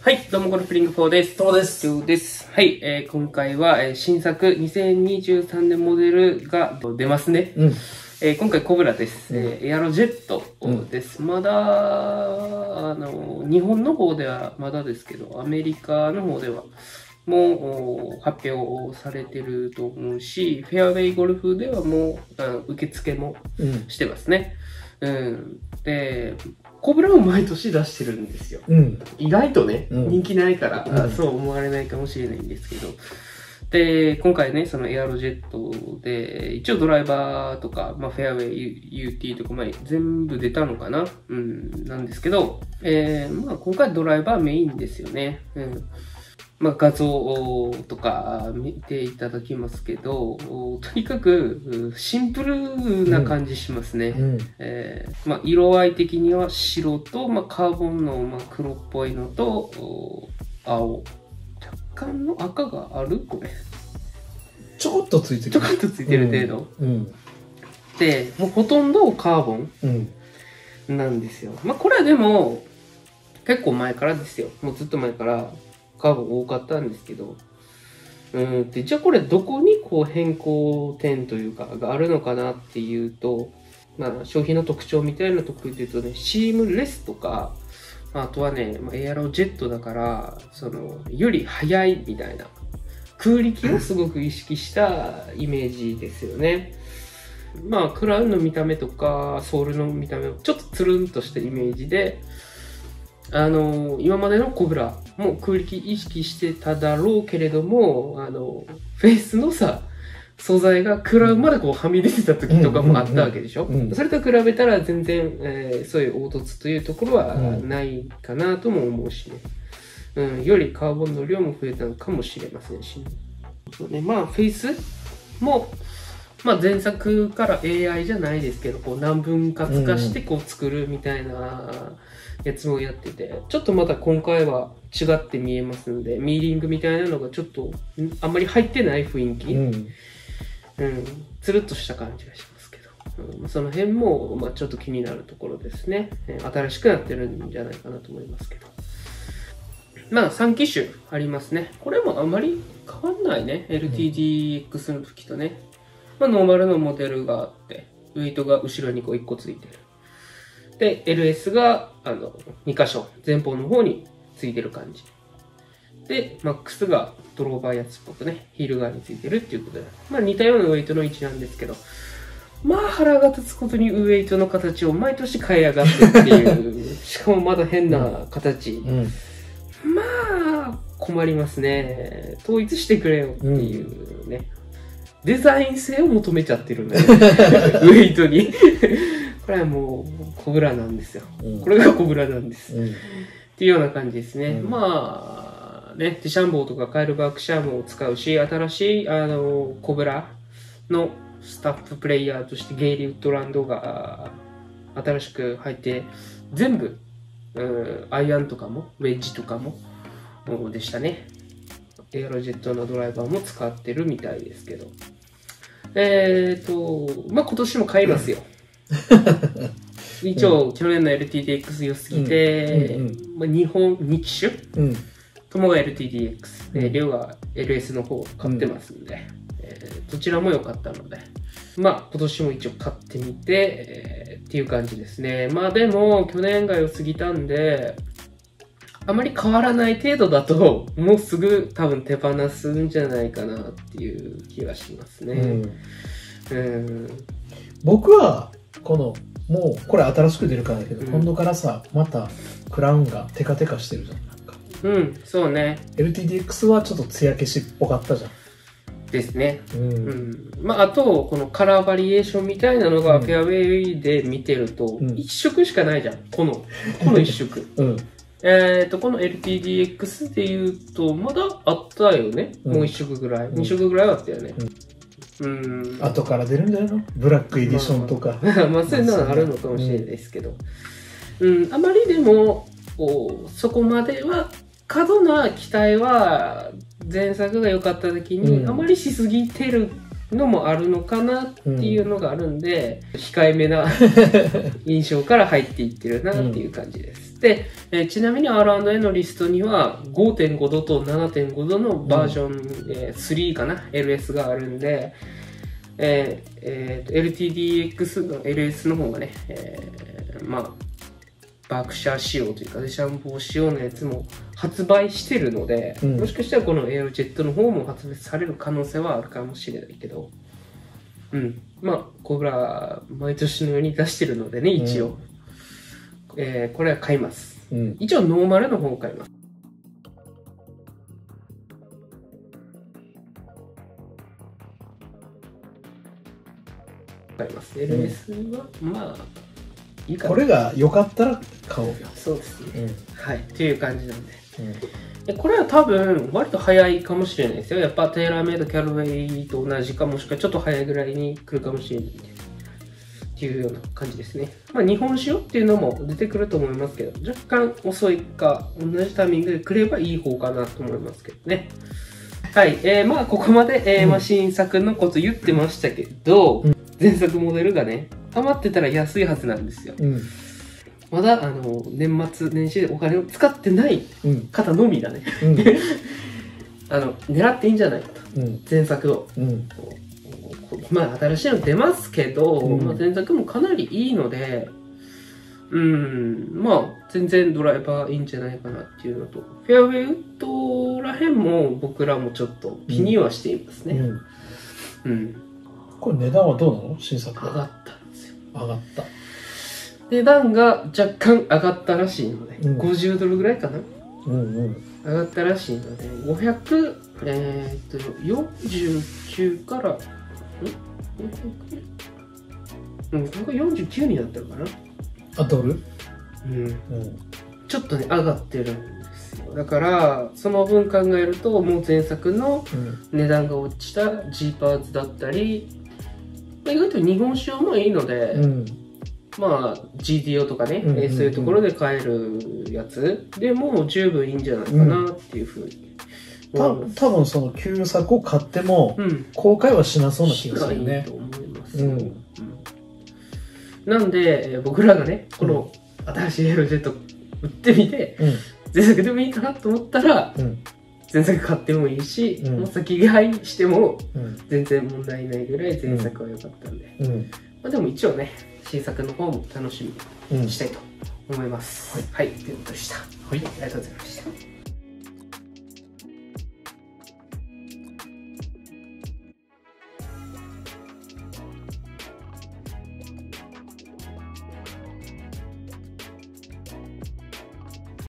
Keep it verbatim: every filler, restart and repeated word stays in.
はい、どうもこのフリングフォーです。 どうもです。 どうです。はい、えー、今回は、えー、新作にせんにじゅうさんねんモデルが出ますね。うん、えー、今回コブラです。うん、えー、エアロジェットです。うん、まだ、あの、日本の方ではまだですけど、アメリカの方ではもう発表されてると思うし、フェアウェイゴルフではもう受付もしてますね。うん、うん、で、コブラも毎年出してるんですよ。うん、意外とね、うん、人気ないから、うん、そう思われないかもしれないんですけど。で、今回ね、そのエアロジェットで、一応ドライバーとか、まあ、フェアウェイ ユーティー とか、まあ、全部出たのかなうん、なんですけど、えー、まあ、今回ドライバーメインですよね。うんまあ、画像とか見ていただきますけど、とにかくシンプルな感じしますね。うんうんえーまあ、色合い的には白と、まあ、カーボンのまあ黒っぽいのと青。若干の赤があるこれ。 ちょこっとついてる。 ちょこっとついてる程度。うんうん、で、もうほとんどカーボンなんですよ。まあ、これはでも結構前からですよ。もうずっと前から。カーボン多かったんですけど、うんでじゃあこれどこにこう変更点というかがあるのかなっていうと、まあ、商品の特徴みたいなところで言うとね、シームレスとか、あとはね、エアロジェットだから、その、より速いみたいな、空力をすごく意識したイメージですよね。まあ、クラウンの見た目とか、ソールの見た目をちょっとつるんとしたイメージで、あの、今までのコブラも空力意識してただろうけれども、あの、フェイスのさ、素材がクラウンまでこうはみ出てた時とかもあったわけでしょ、うんうんうん、それと比べたら全然、えー、そういう凹凸というところはないかなとも思うしね。うん、よりカーボンの量も増えたのかもしれませんしね。そうね、まあ、フェイスも、まあ前作から エーアイ じゃないですけど、こう何分割化してこう作るみたいなやつもやってて、ちょっとまた今回は違って見えますので、ミーリングみたいなのがちょっとあんまり入ってない雰囲気、うんうん、つるっとした感じがしますけど、うん、その辺もまあちょっと気になるところですね。新しくなってるんじゃないかなと思いますけど。まあさん機種ありますね。これもあまり変わんないね。エルティーディーエックス の時とね。まあ、ノーマルのモデルがあって、ウェイトが後ろにこういっこついてる。で、エルエス があのに箇所、前方の方についてる感じ。で、マックス がドローバーやつっぽくね、ヒール側についてるっていうことで、まあ似たようなウェイトの位置なんですけど、まあ腹が立つことにウェイトの形を毎年変えやがってっていう、しかもまだ変な形。うんうん、まあ、困りますね。統一してくれよっていうね。うんデザイン性を求めちゃってるんだよね。ウェイトに。これはもう、コブラなんですよ。うん、これがコブラなんです。うん、っていうような感じですね。うん、まあ、ね、ディシャンボーとかカイルバークシャームを使うし、新しい、あの、コブラのスタッフプレイヤーとしてゲイリー・ウッドランドが新しく入って、全部、うん、アイアンとかも、ウェッジとかも、でしたね。エアロジェットのドライバーも使ってるみたいですけど。えっと、まあ、今年も買いますよ。一応、うん、去年の エルティーディーエックス 良すぎて、うんうんうんまあ、日本、に機種、うん、ともが エルティーディーエックス、で、りょうが エルエス の方を買ってますんで、うんえー、どちらも良かったので、まあ、今年も一応買ってみて、えー、っていう感じですね。まあでも、去年が良すぎたんで、あまり変わらない程度だと、もうすぐ多分手放すんじゃないかなっていう気がしますね。うんうん、 僕は、この、もう、これ新しく出るからだけど、うん、今度からさ、またクラウンがテカテカしてるじゃん。なんかうん、そうね。 エルティーディーエックス はちょっと艶消しっぽかったじゃん。 ですね。うん。うん、まあ、あと、このカラーバリエーションみたいなのがフェアウェイで見てると、うん、一色しかないじゃん。この、この一色。うんえっと、この エルティーディーエックス で言うと、まだあったよね。うん、もう一色ぐらい。二、うん、色ぐらいあったよね。うん。うん後から出るんじゃないのブラックエディションとか。 まあ、まあ、そういうのはあるのかもしれないですけど。うん、うん、あまりでも、そこまでは、過度な期待は、前作が良かった時に、あまりしすぎてるのもあるのかなっていうのがあるんで、うん、控えめな印象から入っていってるなっていう感じです。うん、で、えー、ちなみに アールアンドエー のリストには ごてんご 度と ななてんご 度のバージョン、うんえー、スリーかな エルエス があるんで、えーえー、エルティーディーエックス の エルエス の方がね、えー、まあバークシャー仕様というかデシャンボー仕様のやつも発売してるので、うん、もしかしたらこのエアロジェットの方も発売される可能性はあるかもしれないけど、うん。まあ、コブラ、毎年のように出してるのでね、一応。うん、えー、これは買います。うん、一応ノーマルの方を買います。買います。エルエス は、うん、まあ、いいかな。 これが良かったら買おうよ。 そうですね。うん、はい。っていう感じなんで。うん、でこれは多分、割と早いかもしれないですよ。やっぱテーラーメイドキャルウェイと同じか、もしくはちょっと早いぐらいに来るかもしれないんで。っていうような感じですね。まあ、日本酒っていうのも出てくると思いますけど、若干遅いか、同じタイミングで来ればいい方かなと思いますけどね。はい。えー、まあ、ここまで、えー、まあ、新作のこと言ってましたけど、うん、前作モデルがね、余ってたら安いはずなんですよ。うん、まだ、あの、年末年始でお金を使ってない方のみだね。うん、あの、狙っていいんじゃないかと。うん、前作を。うんまあ、新しいの出ますけど、うん、まあ、前作もかなりいいので、うん、まあ、全然ドライバーいいんじゃないかなっていうのと、フェアウェイウッドらへんも僕らもちょっと気にはしていますね。うん。 うん、これ値段はどうなの？新作上がったんですよ。 上がった。値段が若干上がったらしいので、うん、ごじゅうドルぐらいかな。うんうん。上がったらしいので、ごひゃく、えー、っと、よんじゅうきゅうから、うん、これがよんじゅうきゅうになったのかなあ、ドルうん、うん。ちょっとね、上がってるんですよ。だから、その分考えると、もう前作の値段が落ちた G パーツだったり、まあ、意外と日本酒もいいので、うん、まあ、ジーディーオー とかね、うんうんうん、そういうところで買えるやつでも十分いいんじゃないかなっていうふうに。 た多分その旧作を買っても、うん、公開はしなそうな気がするね。 しないと思いますよ、うんうん、なんで、えー、僕らがねこの新しいエロジェット売ってみて、うん、前作でもいいかなと思ったら、うん、前作買ってもいいし、うん、もう先買いしても全然問題ないぐらい前作は良かったんで、うん、まあ、でも一応ね新作の方も楽しみにしたいと思います、うん、はい、はい、ということでした。はい、ありがとうございました。